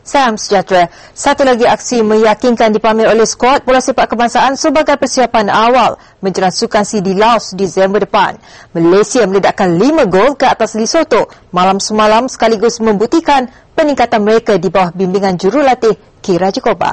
Salam sejahtera. Satu lagi aksi meyakinkan dipamer oleh skuad bola sepak kebangsaan sebagai persiapan awal menjelang Sukan C di Laos Disember depan. Malaysia meledakkan 5 gol ke atas Lesotho malam semalam sekaligus membuktikan peningkatan mereka di bawah bimbingan jurulatih Kira Jakoba.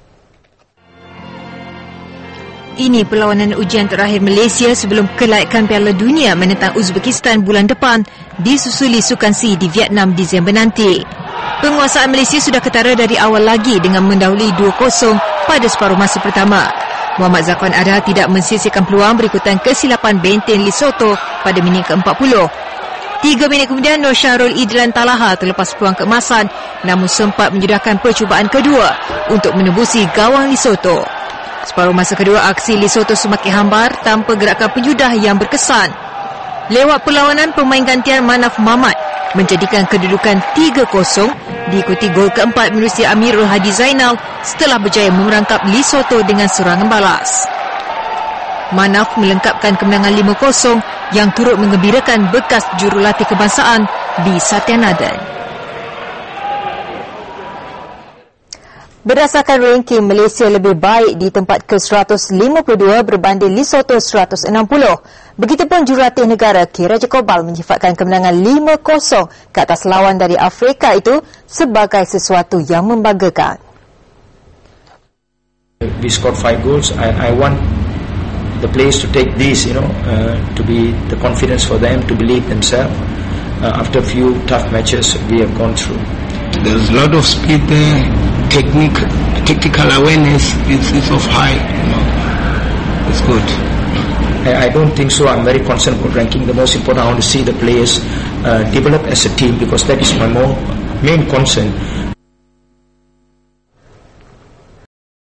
Ini perlawanan ujian terakhir Malaysia sebelum kelaikan Piala Dunia menentang Uzbekistan bulan depan disusuli Sukan C di Vietnam Disember nanti. Penguasaan Malaysia sudah ketara dari awal lagi dengan mendahului 2-0 pada separuh masa pertama. Muhammad Zakwan Adha tidak mensisihkan peluang berikutan kesilapan benteng Lesotho pada minit ke-40. 3 minit kemudian Nur Syahrul Idlan Talaha terlepas peluang keemasan namun sempat menyudahkan percubaan kedua untuk menembusi gawang Lesotho. Separuh masa kedua, aksi Lesotho semakin hambar tanpa gerakan penjudah yang berkesan. Lewat perlawanan, pemain gantian Manaf Mamat menjadikan kedudukan 3-0 diikuti gol keempat menerusi Amirul Hadi Zainal setelah berjaya memerangkap Lesotho dengan serangan balas. Manaf melengkapkan kemenangan 5-0 yang turut menggembirakan bekas jurulatih kebangsaan di Satya Naden. Berdasarkan ranking, Malaysia lebih baik di tempat ke-152 berbanding Lesotho 160. Begitupun jurulatih negara Kira Jakoba menyifatkan kemenangan 5-0 ke atas lawan dari Afrika itu sebagai sesuatu yang membanggakan. We scored 5 goals. I want the players to take this, to be the confidence for them to believe themselves. After a few tough matches we have gone through. There's a lot of speed there. Tactical awareness is of high. It's good. I don't think so. I'm very concerned about ranking. The most important, I want to see the players develop as a team because that is my main concern.